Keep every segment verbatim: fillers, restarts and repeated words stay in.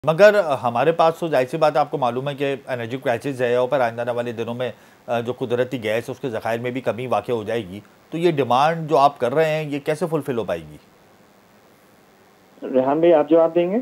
मगर हमारे पास तो जाहिर सी बात है, आपको मालूम है कि एनर्जी क्राइसिस है और पर आने वाले दिनों में जो कुदरती गैस है उसके ज़खायर में भी कमी वाक़ई हो जाएगी। तो ये डिमांड जो आप कर रहे हैं ये कैसे फुलफिल हो पाएगी? रेहान भाई, आप जवाब देंगे?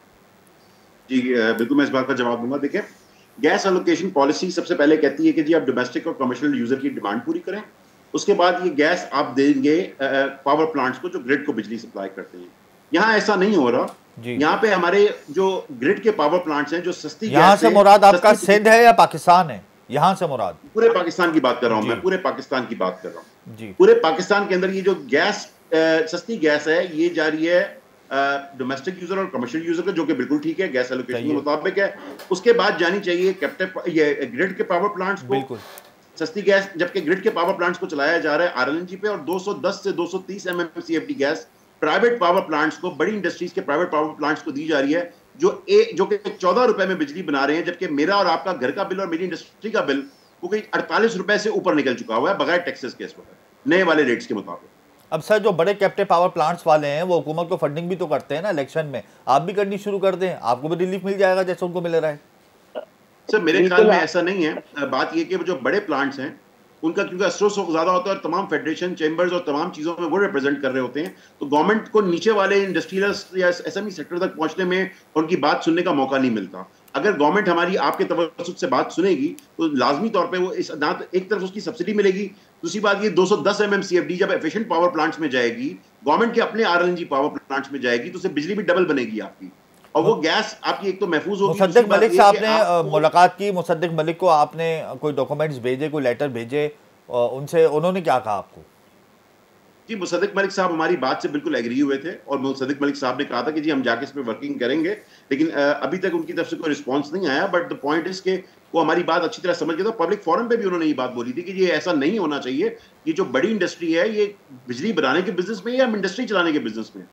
जी बिल्कुल, मैं इस बात का जवाब दूंगा। देखिए, गैस एलोकेशन पॉलिसी सबसे पहले कहती है कि जी आप डोमेस्टिक और कमर्शियल यूजर की डिमांड पूरी करें, उसके बाद ये गैस आप देंगे पावर प्लांट्स को जो ग्रिड को बिजली सप्लाई करते हैं। यहाँ ऐसा नहीं हो रहा। यहाँ पे हमारे जो ग्रिड के पावर प्लांट्स हैं जो सस्ती यहाँ से मुराद आपका सिंध है या पाकिस्तान है? यहाँ से मुराद पूरे पाकिस्तान की बात कर रहा हूँ, मैं पूरे पाकिस्तान की बात कर रहा हूँ। पूरे पाकिस्तान के अंदर ये जो गैस सस्ती गैस है ये जा रही है डोमेस्टिक यूजर और कमर्शियल यूजर का, जो कि बिल्कुल ठीक है, गैस एलोकेशन के मुताबिक है। उसके बाद जानी चाहिए कैप्टिव ये ग्रिड के पावर प्लांट्स को सस्ती गैस, जबकि ग्रिड के पावर प्लांट्स को चलाया जा रहा है आरएलएनजी पे, और दो सौ दस से दो सौ तीस MMCFD gas private power plants को, बड़ी इंडस्ट्रीज के प्राइवेट पावर प्लांट्स को दी जा रही है, जो ए जो कि चौदह रुपए में बिजली बना रहे हैं, जबकि मेरा और आपका घर का बिल और मेरी इंडस्ट्री का बिल वो कहीं अड़तालीस रुपए से ऊपर निकल चुका हुआ है बगैर टैक्सेस के इस वक्त नए वाले रेट्स के मुताबिक। अब सर, जो बड़े कैप्टिव पावर प्लांट्स वाले हैं वो हुकूमत को फंडिंग भी तो करते हैं ना इलेक्शन में, आप भी करनी शुरू कर दें, आपको भी रिलीफ मिल जाएगा जैसे उनको मिल रहा है। सर मेरे ख्याल में ऐसा नहीं है। बात ये कि जो बड़े प्लांट्स हैं उनका क्योंकि असर ज्यादा होता है और तमाम फेडरेशन चैम्बर्स और तमाम चीजों में वो रिप्रेजेंट कर रहे होते हैं, तो गवर्नमेंट को नीचे वाले इंडस्ट्रियल या एसएमई सेक्टर तक पहुंचने में उनकी बात सुनने का मौका नहीं मिलता। अगर गवर्नमेंट हमारी आपके तवज्जुह से बात सुनेगी तो लाजमी तौर पे वो इस ना एक तरफ उसकी सब्सिडी मिलेगी, दूसरी बात ये दो सौ दस एमएमसीएफडी जब एफिशिएंट पावर प्लांट्स में जाएगी, गवर्नमेंट के अपने आरएलएनजी पावर प्लांट्स में जाएगी, तो उससे बिजली भी डबल बनेगी आपकी, और वो गैस आपकी एक तो महफूज होगी। मुसद्दिक मलिक साहब ने मुलाकात की, मुसद्दिक मलिक को आपने कोई डॉक्यूमेंट्स भेजे, कोई लेटर भेजे उनसे, उन्होंने क्या कहा आपको? जी, मुसद्दिक मलिक साहब हमारी बात से बिल्कुल एग्री हुए थे और मुसद्दिक मलिक साहब ने कहा था कि जी हम जाके इस पे वर्किंग करेंगे, लेकिन अभी तक उनकी तरफ से कोई रिस्पांस नहीं आया। बट द पॉइंट इज के वो हमारी बात अच्छी तरह समझ गए। तो पब्लिक फोरम पे भी उन्होंने ये बात बोली थी कि ये ऐसा नहीं होना चाहिए, ये जो बड़ी इंडस्ट्री है ये बिजली बनाने के बिजनेस में या इंडस्ट्री चलाने के बिजनेस में।